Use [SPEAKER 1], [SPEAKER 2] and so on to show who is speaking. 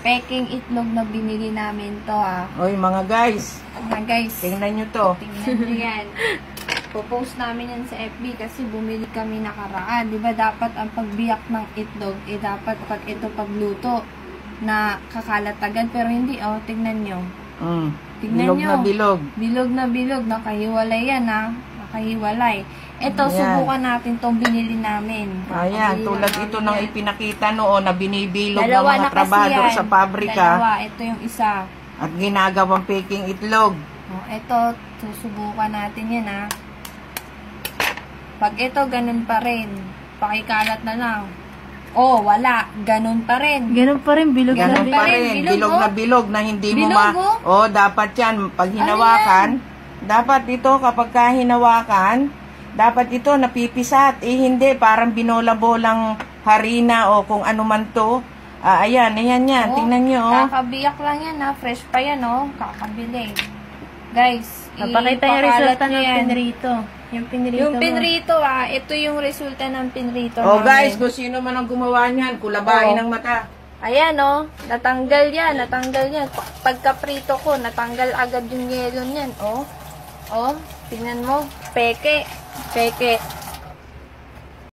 [SPEAKER 1] peking itlog na binili namin to
[SPEAKER 2] Oy mga guys.
[SPEAKER 1] Mga guys.
[SPEAKER 2] Tingnan nyo to.
[SPEAKER 1] Tingnan nyo yan. Popost namin yan sa FB kasi bumili kami nakaraan. Diba dapat ang pagbiyak ng itlog, dapat pag ito pagluto na kakalat agad. Pero hindi, tingnan nyo. Tingnan
[SPEAKER 2] Bilog
[SPEAKER 1] nyo.
[SPEAKER 2] na bilog.
[SPEAKER 1] Bilog na bilog. Nakahiwalay yan Nakahiwalay. Ito,
[SPEAKER 2] Ayan.
[SPEAKER 1] subukan natin tong binili namin.
[SPEAKER 2] Ayan, tulad ito nang ipinakita noon na binibilog ng
[SPEAKER 1] Dalawa
[SPEAKER 2] mga
[SPEAKER 1] na kasi
[SPEAKER 2] trabahador
[SPEAKER 1] yan.
[SPEAKER 2] sa pabrika.
[SPEAKER 1] Dalawa, ito yung isa.
[SPEAKER 2] At ginagawang peking itlog.
[SPEAKER 1] Ito, susubukan natin yan Pag ito, ganun pa rin. Pakikalat na lang. Wala. Ganun pa rin.
[SPEAKER 3] Ganun pa rin, bilog na
[SPEAKER 2] Ganun
[SPEAKER 3] bilog.
[SPEAKER 2] pa rin. Bilog na bilog na hindi mo
[SPEAKER 1] Bilog,
[SPEAKER 2] dapat yan. Pag hinawakan, dapat ito kapag hinawakan, dapat ito napipisat. Hindi, parang binola-bolang harina o kung ano man to. Ayan yan. Tingnan nyo.
[SPEAKER 1] Kakabiyak lang yan Fresh pa yan Kakabili. Guys,
[SPEAKER 3] Napakita yung resulta ng pinrito. Yung pinrito
[SPEAKER 1] ito yung resulta ng pinrito
[SPEAKER 2] Guys, kung sino man ang gumawa niyan, kulabain ang mata.
[SPEAKER 1] Ayan natanggal yan. Pagkaprito ko, natanggal agad yung yelo niyan. Tingnan mo, peke.